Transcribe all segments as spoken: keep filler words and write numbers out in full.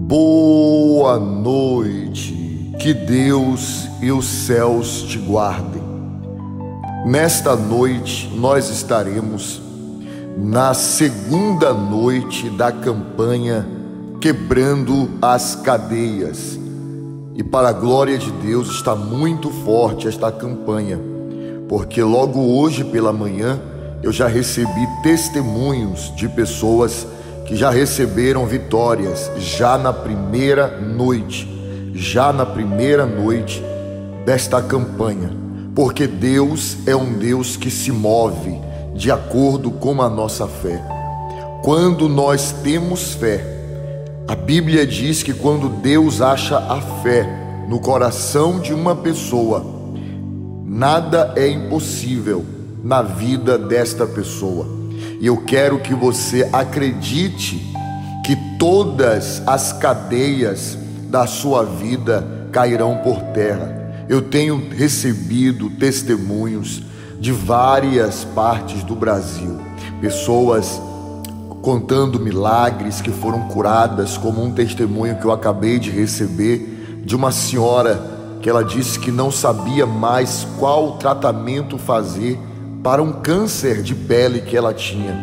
Boa noite, que Deus e os céus te guardem. Nesta noite nós estaremos na segunda noite da campanha Quebrando as Cadeias. E para a glória de Deus está muito forte esta campanha, porque logo hoje pela manhã eu já recebi testemunhos de pessoas que já receberam vitórias já na primeira noite, já na primeira noite desta campanha, porque Deus é um Deus que se move de acordo com a nossa fé. Quando nós temos fé, a Bíblia diz que quando Deus acha a fé no coração de uma pessoa, nada é impossível na vida desta pessoa. E eu quero que você acredite que todas as cadeias da sua vida cairão por terra. Eu tenho recebido testemunhos de várias partes do Brasil, pessoas contando milagres que foram curadas, como um testemunho que eu acabei de receber de uma senhora que ela disse que não sabia mais qual tratamento fazer para um câncer de pele que ela tinha,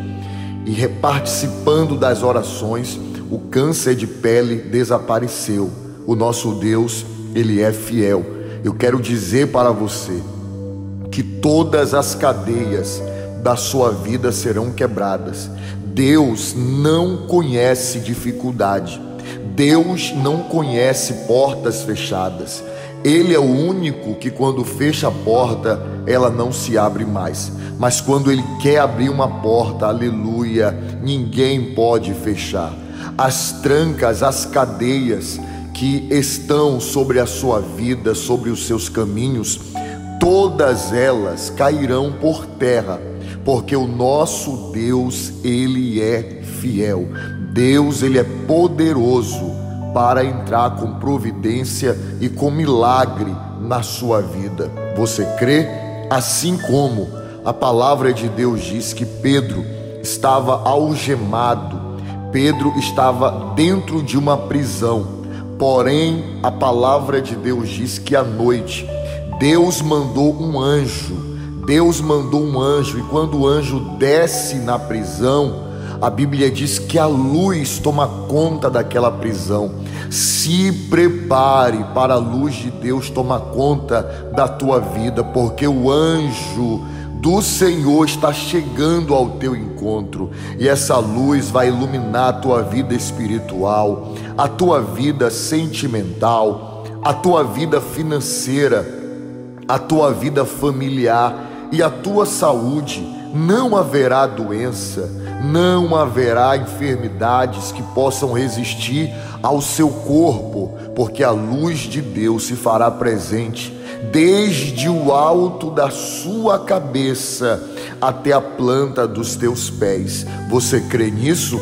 e participando das orações, o câncer de pele desapareceu. O nosso Deus, Ele é fiel. Eu quero dizer para você que todas as cadeias da sua vida serão quebradas. Deus não conhece dificuldade, Deus não conhece portas fechadas. Ele é o único que quando fecha a porta, ela não se abre mais. Mas quando Ele quer abrir uma porta, aleluia, ninguém pode fechar. As trancas, as cadeias que estão sobre a sua vida, sobre os seus caminhos, todas elas cairão por terra, porque o nosso Deus, Ele é fiel. Deus, Ele é poderoso para entrar com providência e com milagre na sua vida. Você crê? Assim como a palavra de Deus diz que Pedro estava algemado, Pedro estava dentro de uma prisão, porém a palavra de Deus diz que à noite Deus mandou um anjo, Deus mandou um anjo, e quando o anjo desce na prisão, a Bíblia diz que a luz toma conta daquela prisão. Se prepare para a luz de Deus tomar conta da tua vida, porque o anjo do Senhor está chegando ao teu encontro, e essa luz vai iluminar a tua vida espiritual, a tua vida sentimental, a tua vida financeira, a tua vida familiar e a tua saúde. Não haverá doença, não haverá enfermidades que possam resistir ao seu corpo, porque a luz de Deus se fará presente desde o alto da sua cabeça até a planta dos teus pés. Você crê nisso?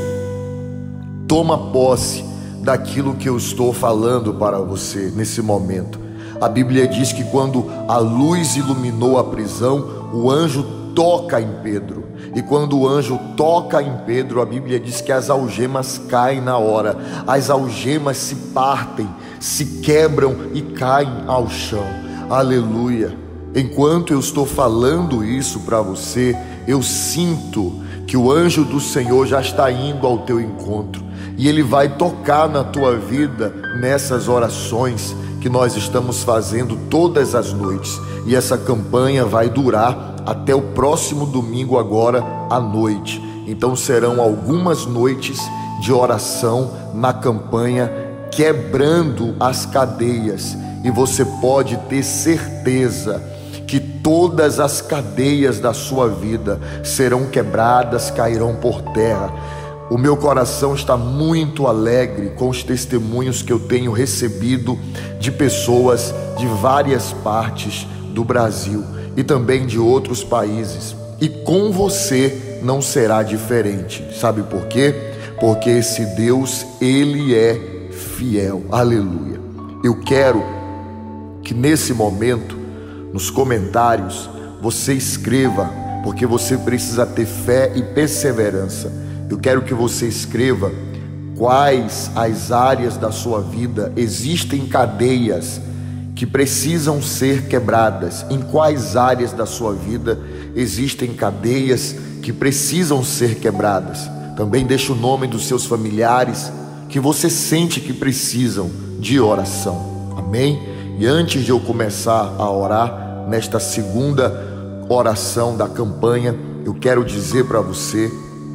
Toma posse daquilo que eu estou falando para você nesse momento. A Bíblia diz que quando a luz iluminou a prisão, o anjo toca em Pedro, e quando o anjo toca em Pedro, a Bíblia diz que as algemas caem na hora, as algemas se partem, se quebram e caem ao chão. Aleluia! Enquanto eu estou falando isso para você, eu sinto que o anjo do Senhor já está indo ao teu encontro, e ele vai tocar na tua vida nessas orações que nós estamos fazendo todas as noites, e essa campanha vai durar até o próximo domingo agora à noite. Então serão algumas noites de oração na campanha Quebrando as Cadeias, e você pode ter certeza que todas as cadeias da sua vida serão quebradas, cairão por terra. O meu coração está muito alegre com os testemunhos que eu tenho recebido de pessoas de várias partes do Brasil e também de outros países. E com você não será diferente. Sabe por quê? Porque esse Deus, Ele é fiel. Aleluia. Eu quero que nesse momento, nos comentários, você escreva, porque você precisa ter fé e perseverança. Eu quero que você escreva: quais as áreas da sua vida existem cadeias que precisam ser quebradas, em quais áreas da sua vida existem cadeias que precisam ser quebradas. Também deixa o nome dos seus familiares que você sente que precisam de oração. Amém? E antes de eu começar a orar nesta segunda oração da campanha, eu quero dizer para você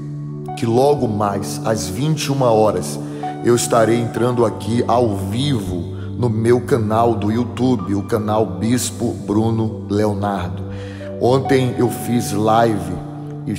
que logo mais às vinte e uma horas eu estarei entrando aqui ao vivo no meu canal do YouTube, o canal Bispo Bruno Leonardo. Ontem eu fiz live e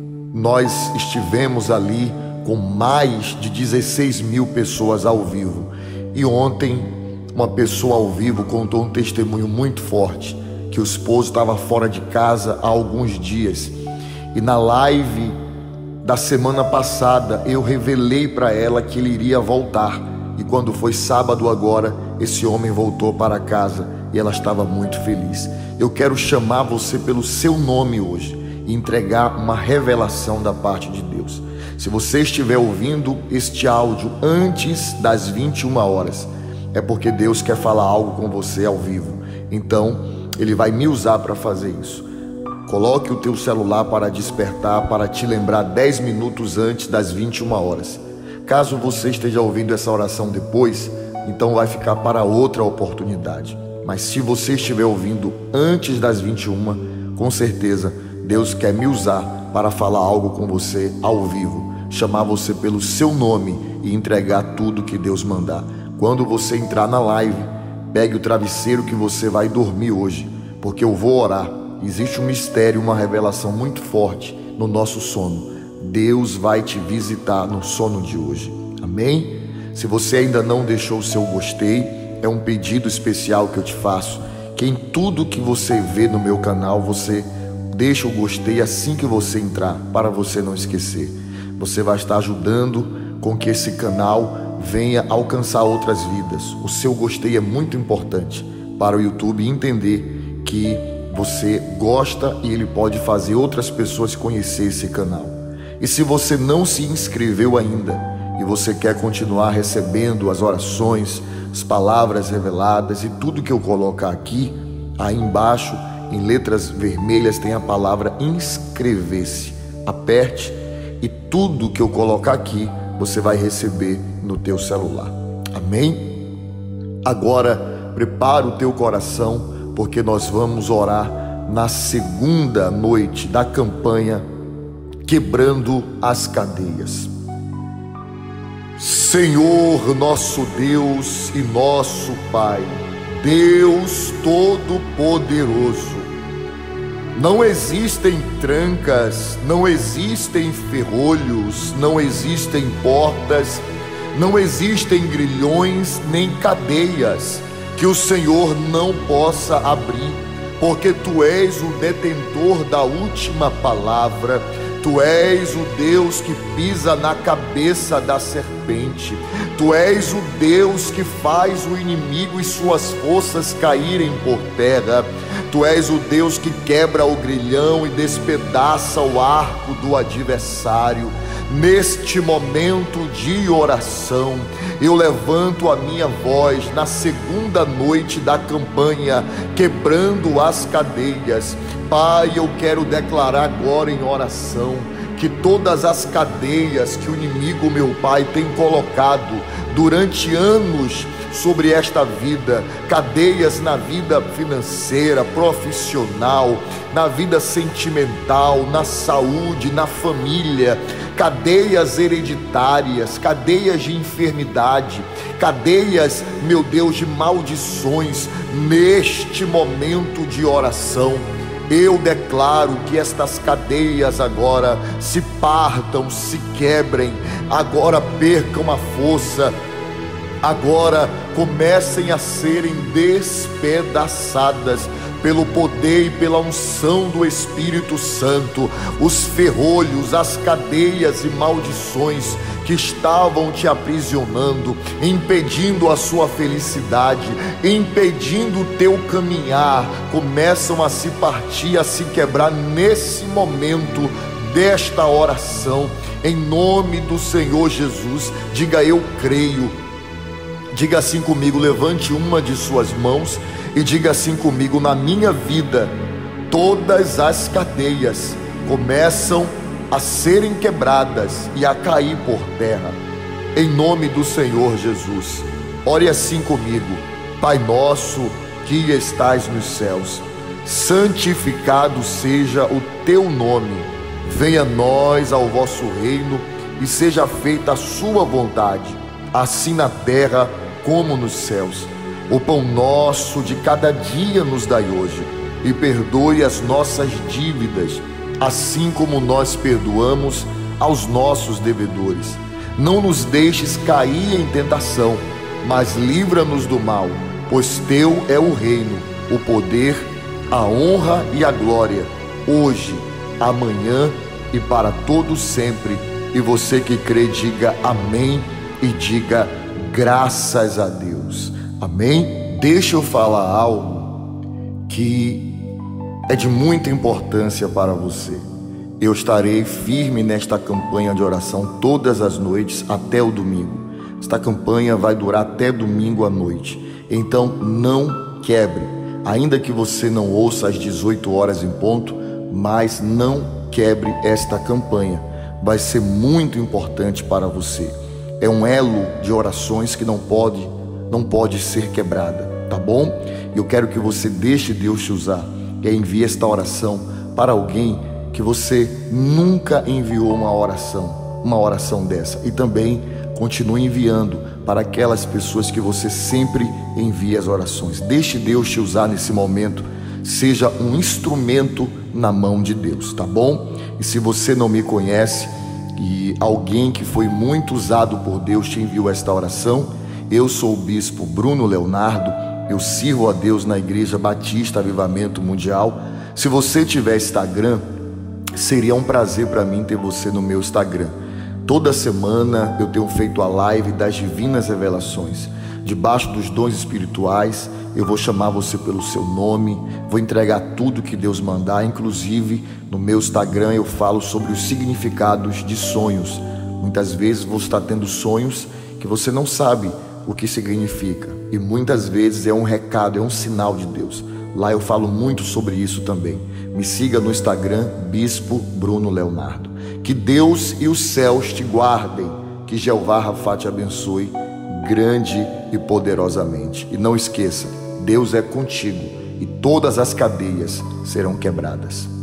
nós estivemos ali com mais de dezesseis mil pessoas ao vivo. E ontem uma pessoa ao vivo contou um testemunho muito forte, que o esposo estava fora de casa há alguns dias. E na live da semana passada eu revelei para ela que ele iria voltar. E quando foi sábado agora, esse homem voltou para casa e ela estava muito feliz. Eu quero chamar você pelo seu nome hoje e entregar uma revelação da parte de Deus. Se você estiver ouvindo este áudio antes das vinte e uma horas, é porque Deus quer falar algo com você ao vivo. Então, Ele vai me usar para fazer isso. Coloque o teu celular para despertar, para te lembrar dez minutos antes das vinte e uma horas. Caso você esteja ouvindo essa oração depois, então vai ficar para outra oportunidade. Mas se você estiver ouvindo antes das vinte e uma, com certeza Deus quer me usar para falar algo com você ao vivo, chamar você pelo seu nome e entregar tudo que Deus mandar. Quando você entrar na live, pegue o travesseiro que você vai dormir hoje, porque eu vou orar. Existe um mistério, uma revelação muito forte no nosso sono. Deus vai te visitar no sono de hoje. Amém? Se você ainda não deixou o seu gostei, é um pedido especial que eu te faço, que em tudo que você vê no meu canal, você deixa o gostei assim que você entrar, para você não esquecer. Você vai estar ajudando com que esse canal venha alcançar outras vidas. O seu gostei é muito importante para o YouTube entender que você gosta e ele pode fazer outras pessoas conhecer esse canal. E se você não se inscreveu ainda e você quer continuar recebendo as orações, as palavras reveladas e tudo que eu colocar aqui, aí embaixo em letras vermelhas tem a palavra inscrever-se. Aperte e tudo que eu colocar aqui você vai receber no teu celular. Amém? Agora prepara o teu coração, porque nós vamos orar na segunda noite da campanha Quebrando as Cadeias. Senhor nosso Deus e nosso Pai, Deus Todo-Poderoso, não existem trancas, não existem ferrolhos, não existem portas, não existem grilhões nem cadeias que o Senhor não possa abrir, porque Tu és o detentor da última palavra. Tu és o Deus que pisa na cabeça da serpente. Tu és o Deus que faz o inimigo e suas forças caírem por terra. Tu és o Deus que quebra o grilhão e despedaça o arco do adversário. Neste momento de oração, eu levanto a minha voz na segunda noite da campanha Quebrando as Cadeias. Pai, eu quero declarar agora em oração que todas as cadeias que o inimigo, meu Pai, tem colocado durante anos sobre esta vida, cadeias na vida financeira, profissional, na vida sentimental, na saúde, na família, cadeias hereditárias, cadeias de enfermidade, cadeias, meu Deus, de maldições, neste momento de oração, eu declaro que estas cadeias agora se partam, se quebrem, agora percam a força, agora comecem a serem despedaçadas pelo poder e pela unção do Espírito Santo. Os ferrolhos, as cadeias e maldições que estavam te aprisionando, impedindo a sua felicidade, impedindo o teu caminhar, começam a se partir, a se quebrar nesse momento desta oração, em nome do Senhor Jesus. Diga: eu creio. Diga assim comigo, levante uma de suas mãos e diga assim comigo: na minha vida, todas as cadeias começam a serem quebradas e a cair por terra, em nome do Senhor Jesus. Ore assim comigo: Pai nosso que estás nos céus, santificado seja o teu nome, venha a nós ao vosso reino e seja feita a sua vontade, assim na terra como nos céus. O pão nosso de cada dia nos dai hoje, e perdoe as nossas dívidas, assim como nós perdoamos aos nossos devedores. Não nos deixes cair em tentação, mas livra-nos do mal, pois teu é o reino, o poder, a honra e a glória, hoje, amanhã e para todos sempre. E você que crê, diga amém e diga graças a Deus. Amém? Deixa eu falar algo que é de muita importância para você. Eu estarei firme nesta campanha de oração todas as noites até o domingo. Esta campanha vai durar até domingo à noite. Então não quebre, ainda que você não ouça às dezoito horas em ponto, mas não quebre esta campanha. Vai ser muito importante para você. É um elo de orações que não pode, não pode ser quebrada, tá bom? Eu quero que você deixe Deus te usar e envie esta oração para alguém que você nunca enviou uma oração, uma oração dessa. E também continue enviando para aquelas pessoas que você sempre envia as orações. Deixe Deus te usar nesse momento. Seja um instrumento na mão de Deus, tá bom? E se você não me conhece e alguém que foi muito usado por Deus te enviou esta oração, eu sou o bispo Bruno Leonardo. Eu sirvo a Deus na Igreja Batista Avivamento Mundial. Se você tiver Instagram, seria um prazer para mim ter você no meu Instagram. Toda semana eu tenho feito a live das divinas revelações. Debaixo dos dons espirituais, eu vou chamar você pelo seu nome, vou entregar tudo que Deus mandar. Inclusive, no meu Instagram eu falo sobre os significados de sonhos. Muitas vezes você está tendo sonhos que você não sabe o que significa, e muitas vezes é um recado, é um sinal de Deus. Lá eu falo muito sobre isso também. Me siga no Instagram, Bispo Bruno Leonardo. Que Deus e os céus te guardem, que Jeová Rafá te abençoe grande e poderosamente. E não esqueça, Deus é contigo e todas as cadeias serão quebradas.